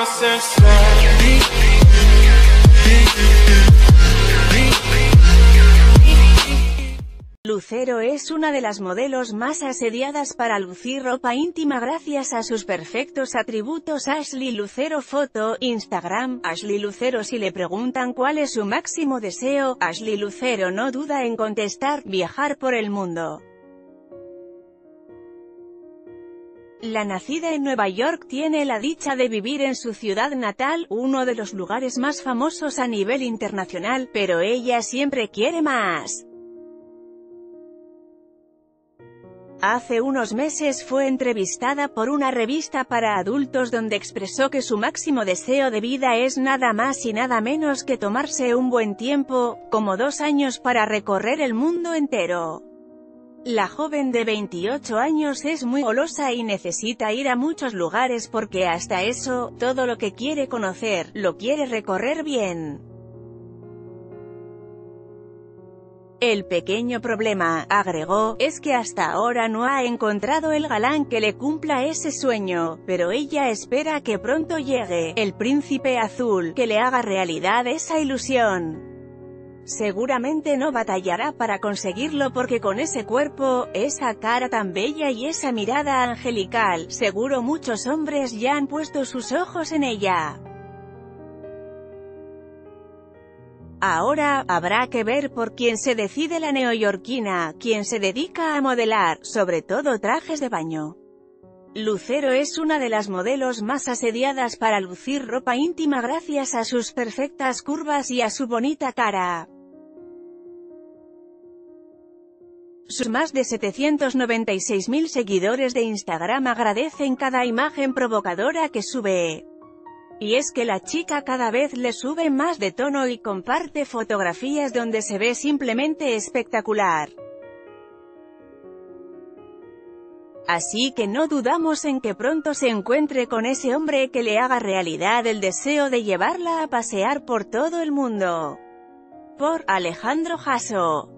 Lucero es una de las modelos más asediadas para lucir ropa íntima gracias a sus perfectos atributos. Ashley Lucero Foto, Instagram, Ashley Lucero. Si le preguntan cuál es su máximo deseo, Ashley Lucero no duda en contestar: viajar por el mundo. La nacida en Nueva York tiene la dicha de vivir en su ciudad natal, uno de los lugares más famosos a nivel internacional, pero ella siempre quiere más. Hace unos meses fue entrevistada por una revista para adultos donde expresó que su máximo deseo de vida es nada más y nada menos que tomarse un buen tiempo, como 2 años, para recorrer el mundo entero. La joven de 28 años es muy golosa y necesita ir a muchos lugares porque hasta eso, todo lo que quiere conocer, lo quiere recorrer bien. El pequeño problema, agregó, es que hasta ahora no ha encontrado el galán que le cumpla ese sueño, pero ella espera que pronto llegue el príncipe azul, que le haga realidad esa ilusión. Seguramente no batallará para conseguirlo porque con ese cuerpo, esa cara tan bella y esa mirada angelical, seguro muchos hombres ya han puesto sus ojos en ella. Ahora, habrá que ver por quién se decide la neoyorquina, quien se dedica a modelar, sobre todo trajes de baño. Lucero es una de las modelos más asediadas para lucir ropa íntima gracias a sus perfectas curvas y a su bonita cara. Sus más de 796.000 seguidores de Instagram agradecen cada imagen provocadora que sube. Y es que la chica cada vez le sube más de tono y comparte fotografías donde se ve simplemente espectacular. Así que no dudamos en que pronto se encuentre con ese hombre que le haga realidad el deseo de llevarla a pasear por todo el mundo. Por Alejandro Jasso.